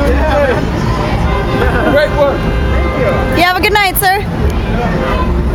Great work. You have a good night, sir.